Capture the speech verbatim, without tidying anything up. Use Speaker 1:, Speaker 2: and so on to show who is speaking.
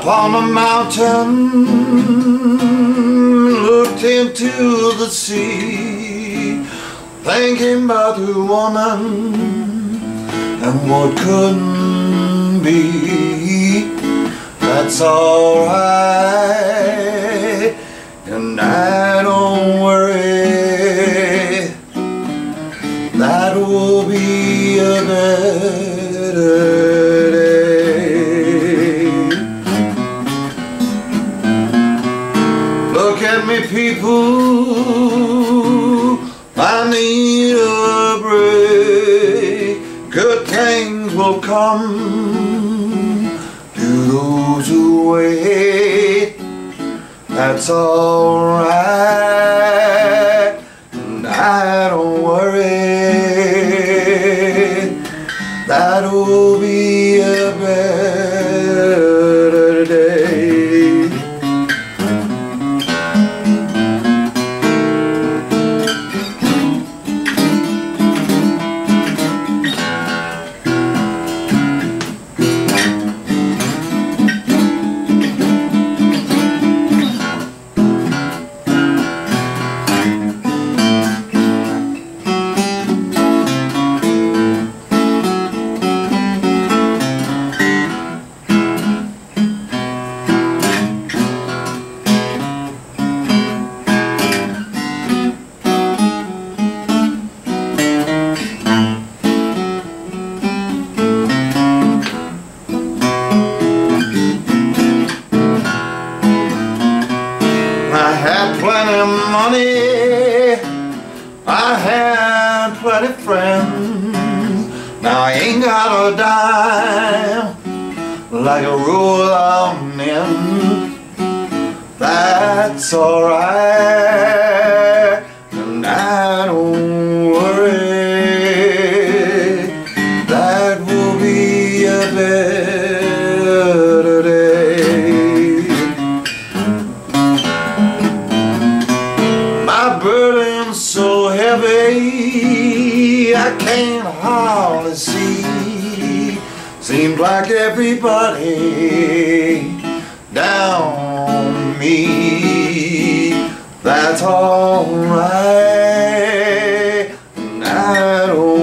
Speaker 1: on a mountain, looked into the sea, thinking about the woman and what couldn't be. That's alright, and I don't worry, that will be a better day. Look at me, people, I need a break. Good things will come to those who wait. That's alright, and I don't worry, that will be a better day. I had plenty of money, I had plenty of friends. Now I ain't got a dime, like a rule of men. That's alright, and I don't worry, that will be a better day. My burden's so heavy, I can't hardly see. Seems like everybody down on me. That's alright, and I don't